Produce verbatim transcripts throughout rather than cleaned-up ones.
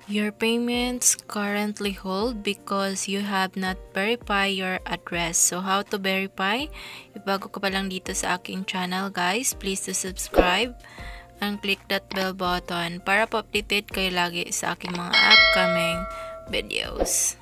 Your payments currently hold because you have not verified your address. So how to verify? If bago ka pa lang dito sa aking channel guys, please to subscribe and click that bell button para pa-updated kayo lagi sa aking mga upcoming videos.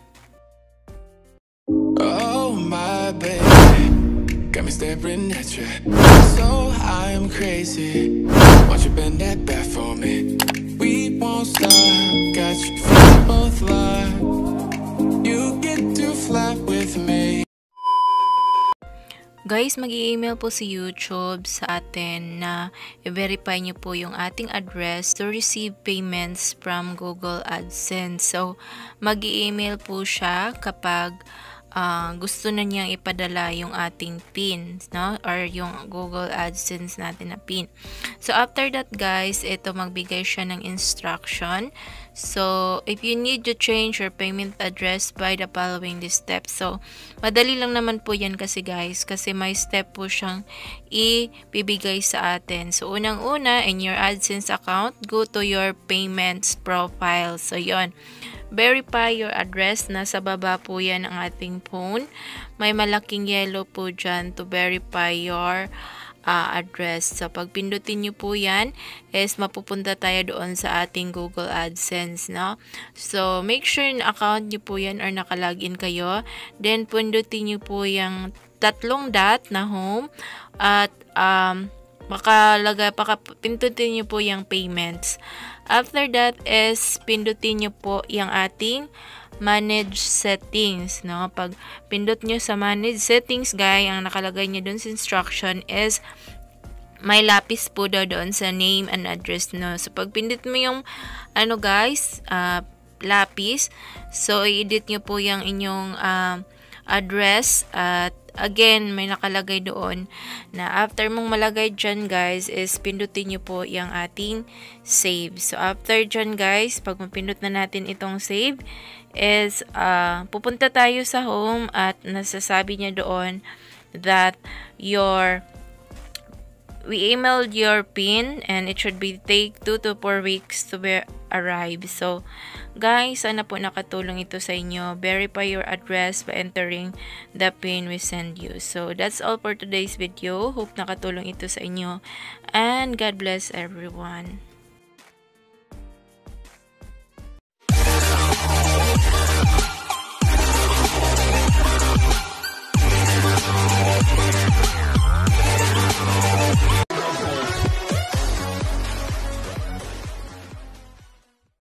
Oh my baby, got me staring at you. So I'm crazy. Won't you bend that back for me? We won't stop. Got you feeling both love. You get to fly with me. Guys, mag-i-email po si YouTube sa atin na i-verify nyo po yung ating address to receive payments from Google Adsense. So, mag-i-email po siya kapag Uh, gusto na niyang ipadala yung ating PIN, no? Or yung Google Adsense natin na PIN. So, after that, guys, ito magbigay siya ng instruction. So, if you need to change your payment address by the following these steps. So, madali lang naman po yan kasi, guys, kasi may step po siyang ibibigay sa atin. So, unang-una, in your Adsense account, go to your payments profile. So, yon. Verify your address. Nasa baba po yan ang ating phone. May malaking yellow po dyan to verify your uh, address. So, pag pindutin nyo po yan, is mapupunta tayo doon sa ating Google Adsense, no? So, make sure na account nyo po yan or nakalagin kayo. Then, pindutin nyo po yung tatlong dot na home at um, makalagay, pindutin nyo po yung payments. After that is pindutin nyo po yung ating manage settings, no? Pag pindot nyo sa manage settings, guys, ang nakalagay nyo dun sa instruction is may lapis po daw doon sa name and address, no? So, pag pindot mo yung ano guys, uh, lapis, so i-edit nyo po yung inyong uh, address at again, may nakalagay doon na after mong malagay dyan, guys, is pindutin nyo po yung ating save. So, after dyan, guys, pag mapindot na natin itong save, is uh, pupunta tayo sa home at nasasabi niya doon that your we emailed your PIN and it should be take two to four weeks to be arrive. So, guys, sana po nakatulong ito sa inyo. Verify your address by entering the PIN we send you. So, that's all for today's video. Hope nakatulong ito sa inyo. And God bless everyone.